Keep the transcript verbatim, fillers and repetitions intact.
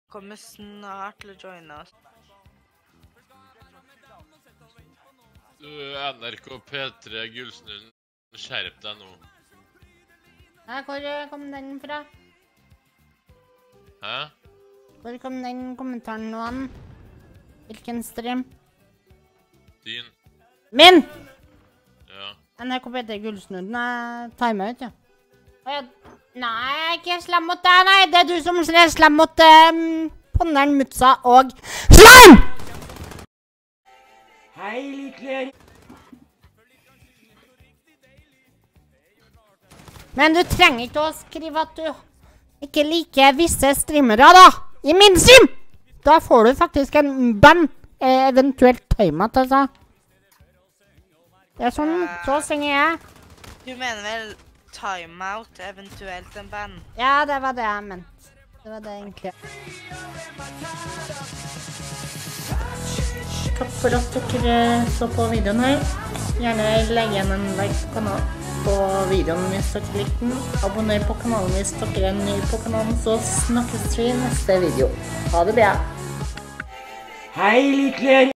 Kommer snart til å joine oss. Du, N R K P tre Gullsnuden, skjerp deg nå. Ja, hvor kom den fra? Hæ? Hvor kom den kommentaren nå an? Hvilken stream? Din? Min! Ja. N R K P tre Gullsnuden er timet ut, ja. Nei, jeg er ikke slem mot deg, nei. Det er du som er slem mot um, ponneren, mutsa og slime! Hei, Likler. Men du trenger ikke å skrive at du ikke liker visse streamere, da. I min stream! Da får du faktisk en band, eventuelt timet, altså. Det er sånn, så synger jeg. Du mener vel timeout, eventuelt en band? Ja, det var det jeg mente. Det var det egentlig. Takk for at dere så på videoen her. Gjerne legg igjen en like på, på videoen hvis dere likte den. Abonner på kanalen hvis dere er ny på kanalen, så snakkes vi i neste video. Ha det bra. Hei, Likler.